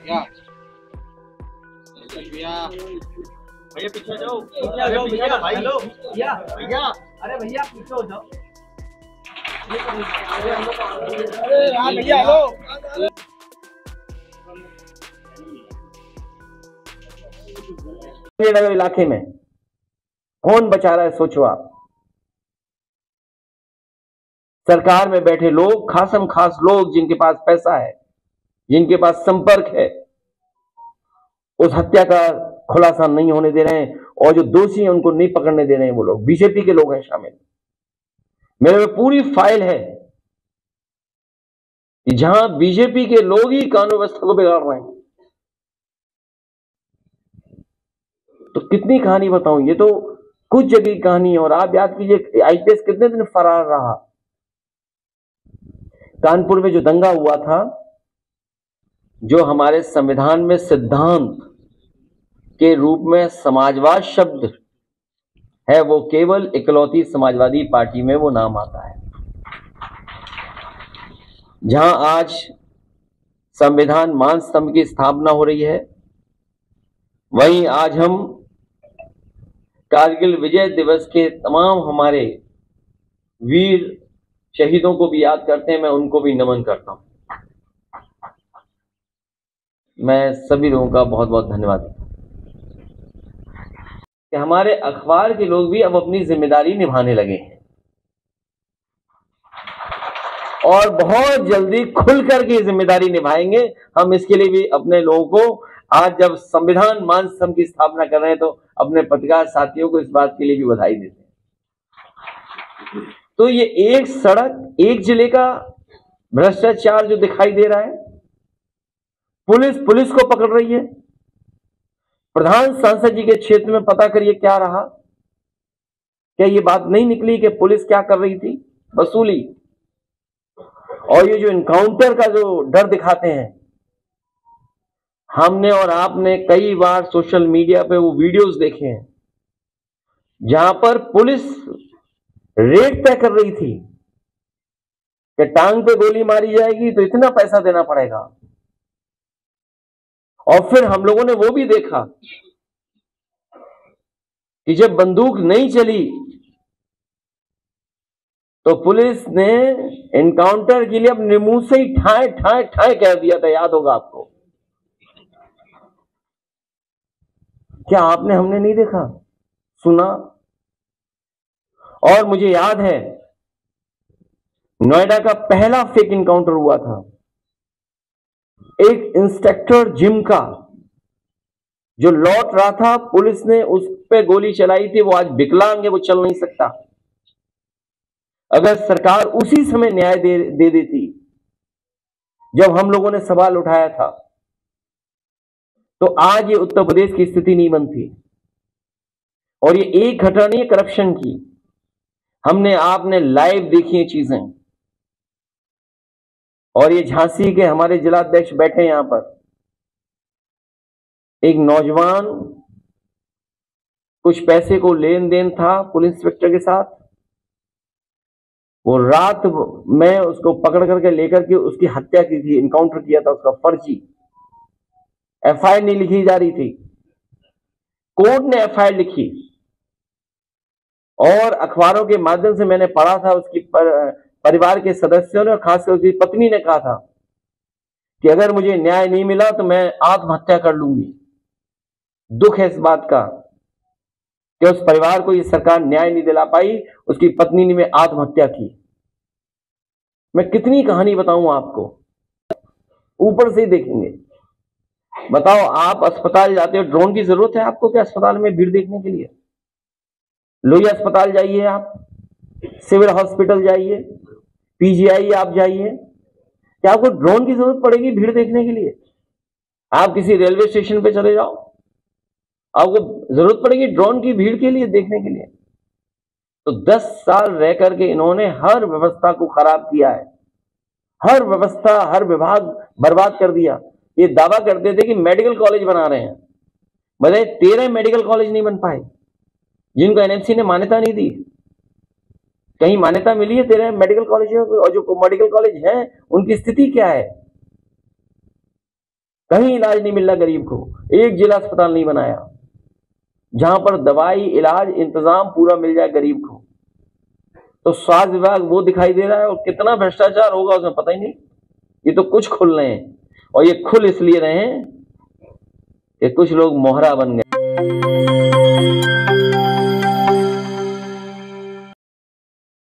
भैया भैया भैया पीछे जाओ, पीछे आ जाओ भैया। भाई हेलो भैया, भैया अरे भैया पीछे हो जाओ। अरे हाँ भैया हेलो। नगर इलाके में कौन बचा रहा है, सोचो आप। सरकार में बैठे लोग, खासम खास लोग जिनके पास पैसा है, जिनके पास संपर्क है, उस हत्या का खुलासा नहीं होने दे रहे हैं, और जो दोषी हैं उनको नहीं पकड़ने दे रहे हैं। वो लोग बीजेपी के लोग हैं शामिल। मेरे में पूरी फाइल है कि जहां बीजेपी के लोग ही कानून व्यवस्था को बिगाड़ रहे हैं। तो कितनी कहानी बताऊं, ये तो कुछ जगह की कहानी है। और आप याद कीजिए आईपीएस कितने दिन फरार रहा। कानपुर में जो दंगा हुआ था, जो हमारे संविधान में सिद्धांत के रूप में समाजवाद शब्द है, वो केवल इकलौती समाजवादी पार्टी में वो नाम आता है। जहां आज संविधान मान स्तंभ की स्थापना हो रही है, वहीं आज हम कारगिल विजय दिवस के तमाम हमारे वीर शहीदों को भी याद करते हैं। मैं उनको भी नमन करता हूं। मैं सभी लोगों का बहुत बहुत धन्यवाद देता हूं कि हमारे अखबार के लोग भी अब अपनी जिम्मेदारी निभाने लगे हैं और बहुत जल्दी खुलकर के जिम्मेदारी निभाएंगे। हम इसके लिए भी अपने लोगों को, आज जब संविधान मान स्तंभ की स्थापना कर रहे हैं, तो अपने पत्रकार साथियों को इस बात के लिए भी बधाई देते हैं। तो ये एक सड़क, एक जिले का भ्रष्टाचार जो दिखाई दे रहा है, पुलिस को पकड़ रही है। प्रधान सांसद जी के क्षेत्र में पता करिए क्या रहा। क्या ये बात नहीं निकली कि पुलिस क्या कर रही थी? वसूली। और ये जो इनकाउंटर का जो डर दिखाते हैं, हमने और आपने कई बार सोशल मीडिया पे वो वीडियोस देखे हैं जहां पर पुलिस रेट तय कर रही थी कि टांग पे गोली मारी जाएगी तो इतना पैसा देना पड़ेगा। और फिर हम लोगों ने वो भी देखा कि जब बंदूक नहीं चली तो पुलिस ने एनकाउंटर के लिए अपने मुंह से ही ठाए ठाए ठाए कह दिया था। याद होगा आपको। क्या आपने, हमने नहीं देखा, सुना? और मुझे याद है नोएडा का पहला फेक एनकाउंटर हुआ था। एक इंस्पेक्टर जिम का जो लौट रहा था, पुलिस ने उस पे गोली चलाई थी। वो आज विकलांग है, वो चल नहीं सकता। अगर सरकार उसी समय न्याय दे देती जब हम लोगों ने सवाल उठाया था, तो आज ये उत्तर प्रदेश की स्थिति नहीं बनती। और ये एक घटना नहीं है करप्शन की, हमने आपने लाइव देखी है चीजें। और ये झांसी के हमारे जिलाध्यक्ष बैठे यहां पर, एक नौजवान, कुछ पैसे को लेन देन था पुलिस इंस्पेक्टर के साथ। वो रात में उसको पकड़ करके लेकर के उसकी हत्या की थी, इनकाउंटर किया था उसका फर्जी। एफआईआर नहीं लिखी जा रही थी, कोर्ट ने एफआईआर लिखी। और अखबारों के माध्यम से मैंने पढ़ा था, उसकी परिवार के सदस्यों ने और खासकर उसकी पत्नी ने कहा था कि अगर मुझे न्याय नहीं मिला तो मैं आत्महत्या कर लूंगी। दुख है इस बात का कि उस परिवार को ये सरकार न्याय नहीं दिला पाई, उसकी पत्नी ने में आत्महत्या की। मैं कितनी कहानी बताऊं आपको, ऊपर से ही देखेंगे। बताओ, आप अस्पताल जाते हो, ड्रोन की जरूरत है आपको क्या अस्पताल में भीड़ देखने के लिए? लोहिया अस्पताल जाइए, आप सिविल हॉस्पिटल जाइए, पीजीआई आप जाइए, क्या आपको ड्रोन की जरूरत पड़ेगी भीड़ देखने के लिए? आप किसी रेलवे स्टेशन पे चले जाओ, आपको जरूरत पड़ेगी ड्रोन की भीड़ के लिए देखने के लिए? तो 10 साल रह करके इन्होंने हर व्यवस्था को खराब किया है। हर व्यवस्था, हर विभाग बर्बाद कर दिया। ये दावा करते थे कि मेडिकल कॉलेज बना रहे हैं, बताइए 13 मेडिकल कॉलेज नहीं बन पाए जिनको एनएमसी ने मान्यता नहीं दी। कहीं मान्यता मिली है 13 मेडिकल कॉलेज? और जो मेडिकल कॉलेज हैं उनकी स्थिति क्या है? कहीं इलाज नहीं मिल रहा गरीब को, एक जिला अस्पताल नहीं बनाया जहां पर दवाई इलाज इंतजाम पूरा मिल जाए गरीब को। तो स्वास्थ्य विभाग वो दिखाई दे रहा है, और कितना भ्रष्टाचार होगा उसमें पता ही नहीं। ये तो कुछ खुल रहे हैं, और ये खुल इसलिए रहे हैं कि कुछ लोग मोहरा बन गए।